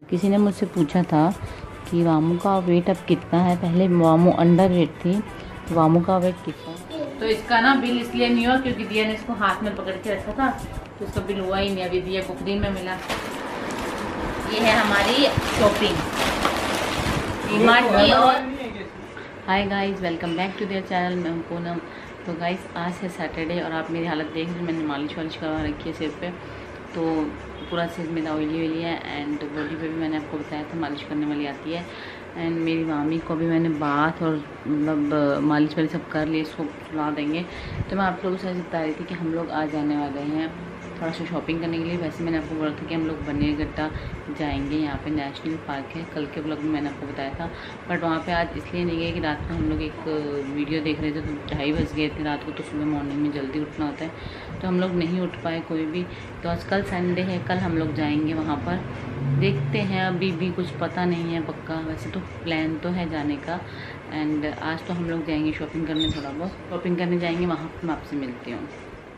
किसी ने मुझसे पूछा था कि वामू का वेट अब कितना है। पहले वामू अंडर वेट थी, तो वामू का वेट कितना है। तो इसका ना बिल इसलिए नहीं हुआ क्योंकि दिया ने इसको हाथ में पकड़ के रखा था, तो इसका बिल हुआ ही नहीं। अभी दिया को फ्री में मिला। ये है हमारी शॉपिंग डीमार्ट की। और hi guys, welcome back to their channel. मैं हूं पूनम। तो गाइस आज है सैटरडे और आप मेरी हालत देख रहे हैं। मैंने मालिश वालिश करवा रखी है सिर पे, तो पूरा सिर मेरा ऑयली है। एंड बॉडी पे भी मैंने आपको बताया था मालिश करने वाली आती है। एंड मेरी मामी को भी मैंने बाथ और मतलब मालिश वाली सब कर ली, इसको सुला देंगे। तो मैं आप लोगों से बता रही थी कि हम लोग आज जाने वाले हैं थोड़ा सा शॉपिंग करने के लिए। वैसे मैंने आपको बोला था कि हम लोग बनेरघट्टा जाएंगे, यहाँ पे नेशनल पार्क है। कल के ब्लॉग में मैंने आपको बताया था, बट वहाँ पे आज इसलिए नहीं गए कि रात को हम लोग एक वीडियो देख रहे थे, तो 2:30 बज गए थे रात को। तो सुबह मॉर्निंग में जल्दी उठना होता है, तो हम लोग नहीं उठ पाए कोई भी। तो आज कल संडे है, कल हम लोग जाएंगे वहाँ पर। देखते हैं, अभी भी कुछ पता नहीं है पक्का। वैसे तो प्लान तो है जाने का। एंड आज तो हम लोग जाएंगे शॉपिंग करने, थोड़ा बहुत शॉपिंग करने जाएंगे। वहाँ पर मैं आपसे मिलती हूँ।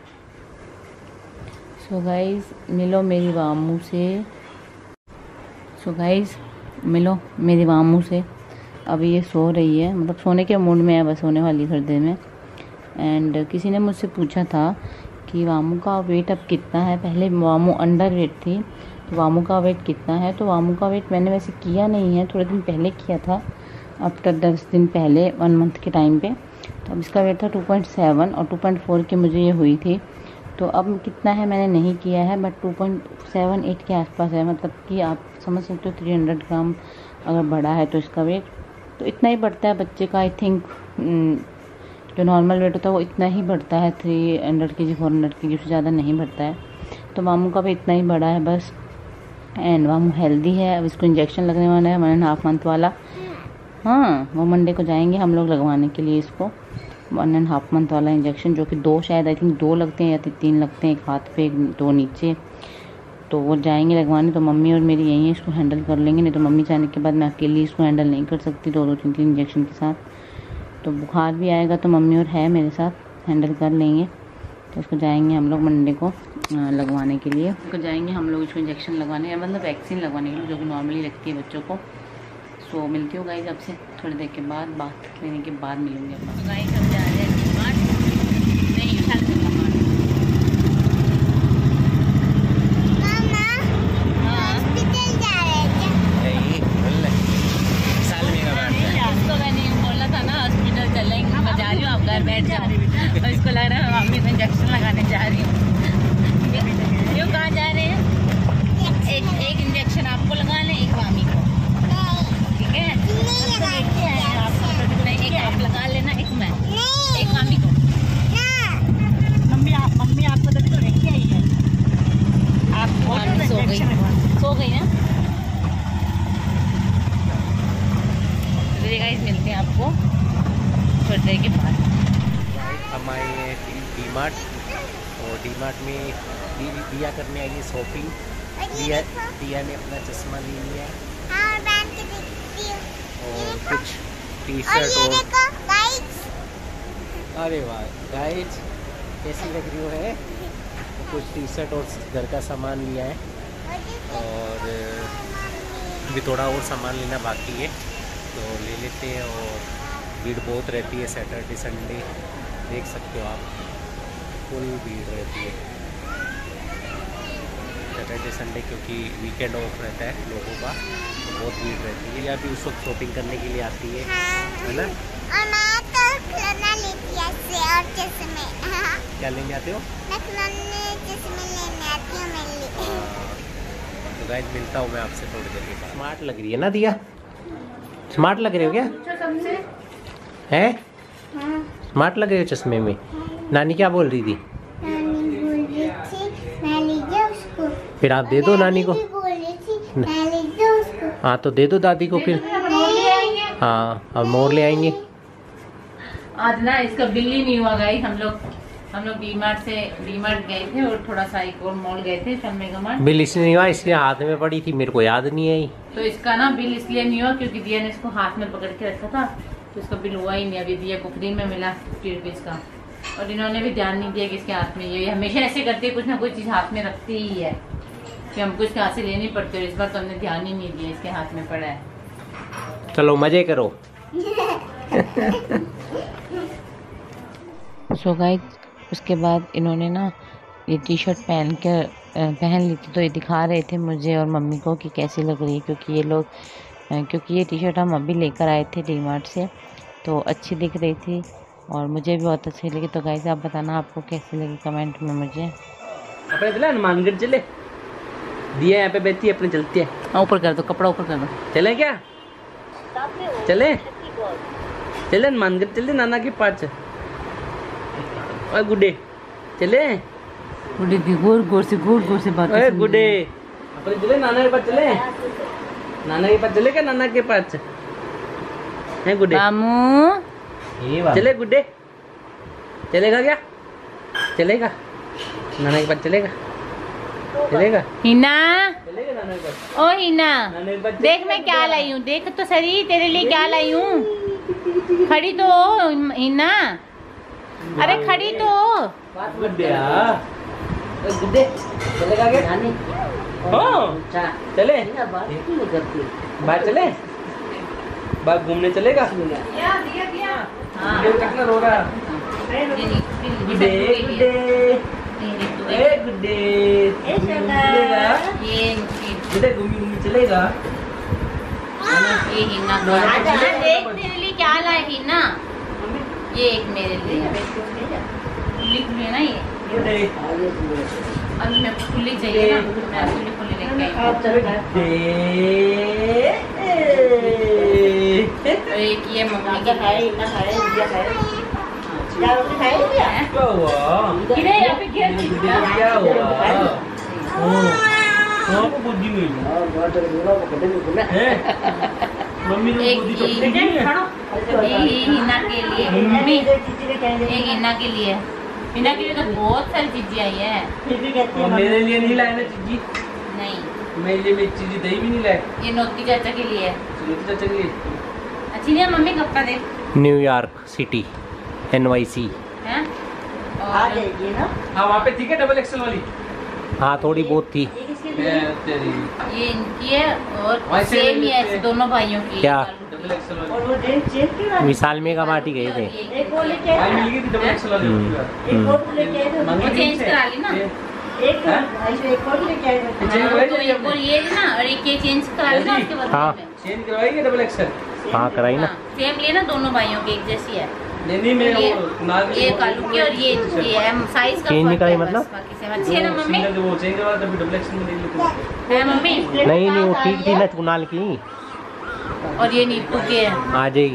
सो गाइज़ मिलो मेरी वामू से। मिलो मेरी वामू से। अभी ये सो रही है, मतलब सोने के मूड में है, बस सोने वाली थोड़ी देर में। एंड किसी ने मुझसे पूछा था कि वामू का वेट अब कितना है। पहले वामू अंडर वेट थी, तो वामू का वेट कितना है। तो वामू का वेट मैंने वैसे किया नहीं है, थोड़े दिन पहले किया था, आफ्टर 10 दिन पहले 1 मंथ के टाइम पे। तो अब इसका वेट था 2.7 और 2.4 की मुझे ये हुई थी। तो अब कितना है मैंने नहीं किया है, बट 2.78 के आसपास है। मतलब कि आप समझ सकते हो 300 ग्राम अगर बढ़ा है तो इसका वेट तो इतना ही बढ़ता है बच्चे का। आई थिंक जो नॉर्मल वेट होता है वो इतना ही बढ़ता है, 300 kg 400 kg से ज़्यादा नहीं बढ़ता है। तो मामू का भी इतना ही बढ़ा है बस। एंड मामू हेल्दी है। अब इसको इंजेक्शन लगने वाला है 1.5 मंथ वाला। हाँ, वो मंडे को जाएंगे हम लोग लगवाने के लिए इसको 1.5 मंथ वाला इंजेक्शन, जो कि 2 शायद आई थिंक 2 लगते हैं या 3 लगते हैं, एक हाथ पे 2 नीचे। तो वो जाएंगे लगवाने। तो मम्मी और मेरी यही है, इसको हैंडल कर लेंगे। नहीं तो मम्मी जाने के बाद मैं अकेली इसको हैंडल नहीं कर सकती 2-2 3-3 इंजेक्शन के साथ। तो बुखार भी आएगा तो मम्मी और है मेरे साथ, हैंडल कर लेंगे। तो उसको जाएंगे हम लोग मंडे को लगवाने के लिए। उसको जाएंगे हम लोग इसको इंजेक्शन लगवाने, मतलब वैक्सीन लगवाने के लिए, जो कि नॉर्मली लगती है बच्चों को। सो मिलती हूँ गाइस आपसे थोड़ी देर के बाद, बात लेने के बाद मिलूंगी। तो गाइस हम जा रहे हैं बैठ जा रही हूँ और इसको लग रहा है मम्मी को इंजेक्शन लगाने जा रही हूँ। क्यों, कहाँ जा रहे हैं? एक इंजेक्शन आपको लगा लें, एक मामी को, ठीक है? नहीं, एक आप लगा लेना, एक मैं, एक मामी को। मम्मी आपको तो लेके आई है। आप सो गई ना। गाइस मिलते हैं आपको थोड़ी देर के बाद। हम आए हैं डीमार्ट, और डीमार्ट में दिया करने आई है शॉपिंग। दिया ने अपना चश्मा ले लिया और कुछ टी शर्ट और अरे वाह गाइस कैसी लग रही हो है। कुछ टी शर्ट और घर का सामान लिया है, और भी थोड़ा और सामान लेना बाकी है, तो ले लेते हैं। और भीड़ बहुत रहती है सैटरडे संडे, देख सकते हो आप, फुल भीड़ रहती है सैटरडे संडे, क्योंकि वीकेंड ऑफ रहता है लोगों का, तो बहुत भीड़ रहती है। या भी उस वक्त शॉपिंग करने के लिए आती है ना। और मैं तो खिलौना लेती है और चश्मे। क्या लेने आते हो? मैं खिलौने चश्मे लेने आती हूँ मेरे लिए। तो गाइस मिलता हूँ मैं आपसे थोड़ी देर के बाद। स्मार्ट लग रही है ना दिया? स्मार्ट लग रहे हो क्या? हैं? स्मार्ट लग रहे हो चश्मे में। नानी क्या बोल रही थी? नानी बोल रही थी मैं ले जाऊँ उसको। फिर आप दे दो नानी को। बोल रही थी मैं ले जाऊँ उसको। हाँ तो दे दो दादी को फिर। हाँ अब मोड़ ले आएंगे। आज ना इसका बिल ही नहीं हुआ गाइस। हम लोग डीमार्ट गए थे और थोड़ा सा एक और मॉल गए थे शम्मे का मार्ट। बिल इसलिए नहीं हुआ, इसलिए हाथ में पड़ी थी, मेरे को याद नहीं आई। तो इसका ना बिल इसलिए नहीं हुआ क्योंकि दिया ने इसको हाथ में पकड़ के रखा था, तो इसका बिल हुआ ही नहीं। अभी दिया को फ्री में मिला 50 रुपीज़ का। और इन्होंने भी ध्यान नहीं दिया कि इसके हाथ में, ये हमेशा ऐसे करती है, कुछ ना कुछ चीज़ हाथ में रखती ही है। कि हमको इसके हाथ से लेनी पड़ती है। इस बार तो हमने ध्यान ही नहीं दिया, इसके हाथ में पड़ा है। चलो मजे करो। सो गाइस, उसके बाद इन्होंने ना ये टी शर्ट पहन ली थी, तो ये दिखा रहे थे मुझे और मम्मी को कि कैसी लग रही है, क्योंकि ये टी शर्ट हम अभी लेकर आए थे डीमार्ट से, तो अच्छी दिख रही थी और मुझे भी बहुत अच्छी लगी। तो गाइस आप बताना आपको कैसी लगी कमेंट में मुझे। अपने चले हनुमानगढ़ चले, दिया यहाँ पे बैठी है, अपने चलते हैं। ऊपर कर दो, कपड़ा ऊपर कर दो। चले क्या? चले हनुमानगढ़ चले, नाना के पास। और गुड्डे चले, गुड्डे की गोर से बात। गुड्डे अपने चले, नाना के पास चले, नाना के पास चले क्या? नाना के पास है गुड्डे। मामू चले गुड्डे, चलेगा क्या? चलेगा नाना के पास, चलेगा हिना, चलेगा नाना के पास। ओ हिना, नाना के पास देख मैं क्या लाई हूँ, देख तो सही तेरे लिए क्या लाई हूँ। खड़ी तो हो हिना, अरे खड़ी तो हो। गुड्डे गुड्डे चलेगा क्या? हाँ चले, बाहर चले, बाहर घूमने चलेगा। कितना रो रहा। गुड्डे गुड्डे गुड्डे गुड्डे घूमी चलेगा। ये हिना देख तेरे लिए क्या लाए हिना, ये एक मेरे लिए लिख लेना ये। अभी मैं खुली चाहिए ना, मैं खुली लेके आई। एक ये मम्मी का है, क्या हुआ? क्या हुआ? बुद्धि मिली मम्मी ने बुद्धि तो हिना के लिए, मम्मी एक हिना के लिए, हिना के लिए तो बहुत सारी चीजें आई है। और मेरे लिए नहीं लाए ना चीजी? नहीं, मेरे लिए मेरी चीजी दही भी नहीं लाए। ये नोती चाचा के लिए, नोती चाचा के लिए अच्छी नहीं है मम्मी, कपड़ा देख। न्यूयॉर्क सिटी NYC है आ जाएगी ना। हाँ वहाँ पे ठीक है, डबल एक्सल वाली। हाँ थोड़ी बहुत थी। ये इनकी है और सेम ही है दोनों भाइयों की। क्या? और वो चेन विशाल में का माटी गए थे। एक वो लेके आए, मिल गई थी डबल एक्सल वाली। एक और लेके आए थे, वो चेंज करा ली ना, एक और लेके आए थे। तो एक और ये ना, और एक ये चेंज करा ली ना उसके बाद। हाँ चेंज करवाई क्या डबल एक्सल? हाँ कराई ना, सेम लिए ना दोनों भाइयों की, एक जैसी है। नहीं मैं ये कालू की और ये है साइज का चेंज निकाली मतलब? अच्छी है ना मम्मी? वो चेंज करवा तभी डबल एक्सल में दे लेते है मम्मी? नहीं वो ठीक थी ना कुनाल की। और ये नीतू के है, आ जाएगी।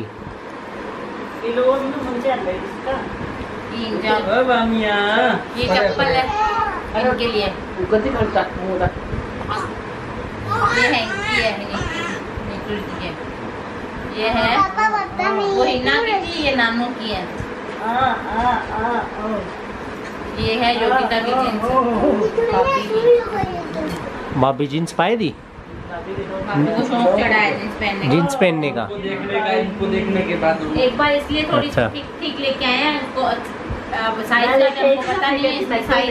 ये चप्पल है इनके लिए, ये है इनकी है, नीतू की है। ये है वो हिना की थी, ये नानू की है। ये है योगिता की जींस, भाभी जींस पाए दी, भाभी को शौक चढ़ा है जींस पहनने का। जींस पहनने का इनको देखने के बाद एक बार इसलिए थोड़ी अच्छा। ठीक लेके आए हैं इसको, साइज का हमको पता नहीं है, इसका साइज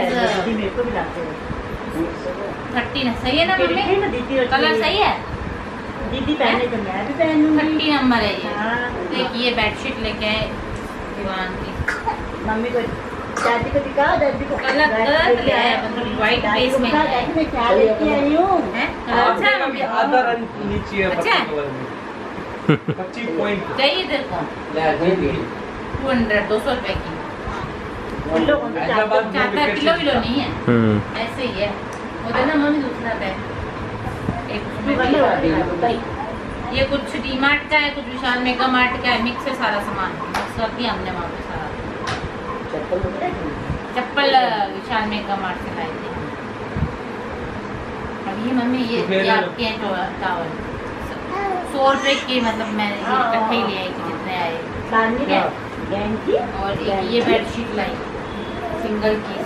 30 सही है ना मम्मी? कलर सही है? दीदी पहने तो मैं भी पहनूंगी। 30 नंबर है ये। हाँ। देखिए बेडशीट लेके आए दीवान की, मम्मी को दादी को दिखा, दादी को कलर ले आया, मतलब व्हाइट बेस में है। मैं क्या लेके आई हूँ। अच्छा है मम्मी? आधा रन नीचे है अच्छा है? 25 पॉइंट चाहिए तेरे को? 200 रुपए की, ज्यादा किलो नहीं है, ऐसे ही है। वो देना मम्मी दूसरा बैग, ये कुछ डीमार्ट का है, कुछ विशाल मेगा मार्ट का है, मिक्स है सारा सामान, मिक्स कर दिया हमने वहाँ पे सारा। चप्पल विशाल मेगा मार्ट से लाई थी। अब ये मम्मी ये आपके हैं टावल 100 रुपए के, मतलब मैंने इकट्ठे ही ले आई थी जितने आए। और ये बेडशीट लाई सिंगल की,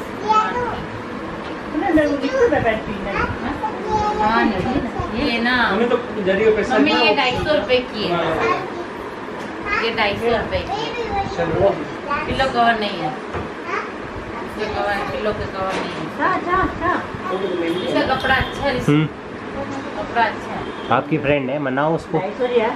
हाँ ये ना मम्मी ये 250 रुपए की है, ये 250 रुपए की है। पिलो कवर नहीं है, पिलो के कवर नहीं है। इसका कपड़ा अच्छा है, कपड़ा अच्छा है। आपकी फ्रेंड है, मनाओ उसको। ना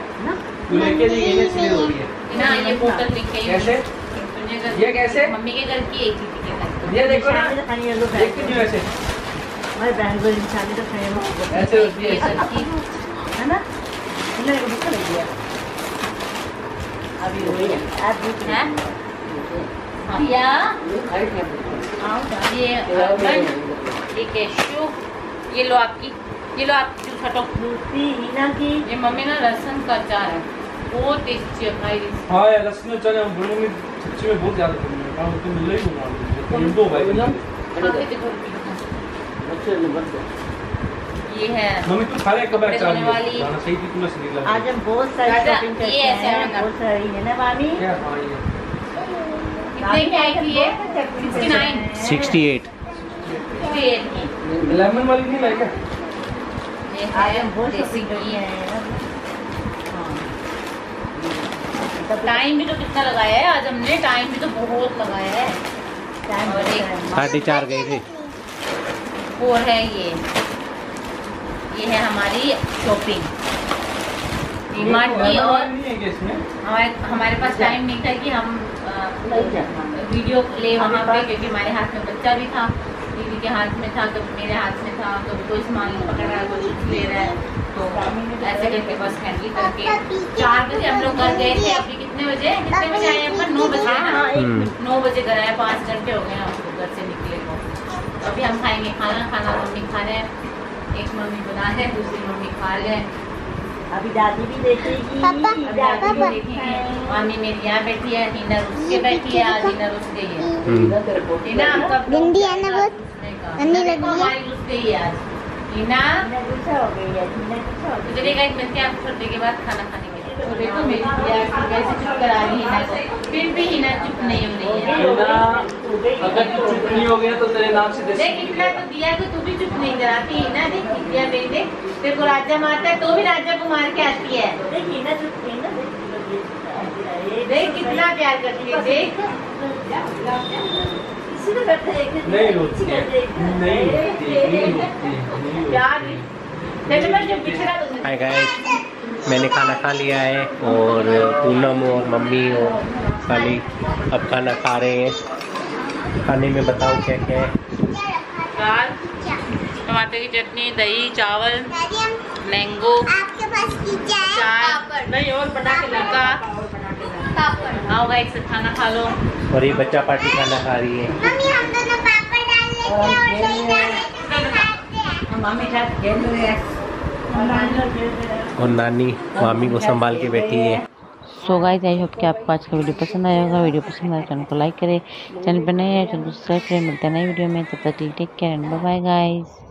ये बोतल लेके कैसे? ये कैसे? मम्मी के घर की एक ही ये देखो ना, देखती क्यों ऐसे? हमारे बहन को इंसानी तो खाने ऐसे होती है, ऐसे। है ना? इन्होंने को भूख लगी है अभी वही है आप भूख है भैया ये कैशू, ये लो आपकी छटो हीना की। ये मम्मी ना लहसुन का अचार है, बहुत टेस्टी है भाई। हाँ यार, लहसुन अचार हम दोनों में सब्जी में बहुत ज्यादा पसंद है। काम तो मिल ही होगा दो भाई। ये है मम्मी तू खा ले कब अचार वाली सही थी, तूने सही लगा। आज हम बहुत सारी शॉपिंग करते हैं, बहुत सारी है ना मामी। क्या? हाँ ये कितने की आई थी ये? 68। लेमन वाली नहीं लाई क्या? आज हम बहुत शॉपिंग करते हैं। टाइम भी तो कितना लगाया है आज हमने, टाइम भी तो बहुत लगाया है। 4:30 गए थे। और है ये है हमारी शॉपिंग डीमार्ट की। और हमारे पास टाइम नहीं था कि हम वीडियो ले वहाँ पे, क्योंकि हमारे हाथ में बच्चा भी था, दीदी के हाथ में था, कभी मेरे हाथ में था, कभी कोई सामान पकड़ रहा है, कोई कुछ ले रहा है, तो ऐसे करके बस हैंडल करके 4 बजे हम लोग घर गए थे। अभी कितने बजे आए अपन? 9 बजे ना, 9 बजे घर आए, 5 घंटे हो गए हमको घर से निकले को। तो अभी हम खाएंगे खाना मम्मी खा रहे हैं, एक मम्मी बना है, दूसरी मम्मी खा रहे हैं। अभी दादी भी देखेगी, दादी भी देखेंगे। मामी मेरी यहाँ बैठी है, हीना रुस के बैठी है, आज हीना रुस गई है। हीना गंदी है ना बहुत, गंदी लग रही है। हमारी रुस गई है आज हीना, गुस्सा हो गई है। चलिएगा एक मिनट के आप छोटे के बाद खाना खाने के लिए। तो देखो मेरी दिया कैसे चुप करा रही है हीना को, फिर भी हीना चुप नहीं हो रही है। अगर तू चुप नहीं हो गया तो तेरे नाम से देख इतना तो दिया को तू भी चुप नहीं कराती है ना। देख दिया बेन, देख तेरे को राजा मारता है तो भी राजा को मार के आती है। देख कितना प्यार करती है, देख नहीं रोती है, नहीं रोती। प्यार हाय गाइस, मैंने खाना खा लिया है और पूनम और मम्मी और साली अब खाना खा रहे हैं। खाने में बताओ क्या क्या है? दाल, टमाटर की चटनी, दही, चावल, मैंगो, आपके पास की चाय, नहीं और बना के लगा। आओगा एक साथ खाना खा लो। और ये बच्चा पार्टी खाना खा रही है। मम्मी हम दोनों पापड़ डाल लेते हैं और दही डाल लेते हैं। मम्मी साथ खेल रहे हैं और नानी मामी को संभाल के बैठी है। सो गाइस, आई होप कि आपको आज का वीडियो पसंद आया होगा। वीडियो पसंद आए चैनल को लाइक करें, चैनल पर नए हैं चैनल को सब्सक्राइब करें। मिलते हैं नई वीडियो में, तब तक take care and bye bye guys.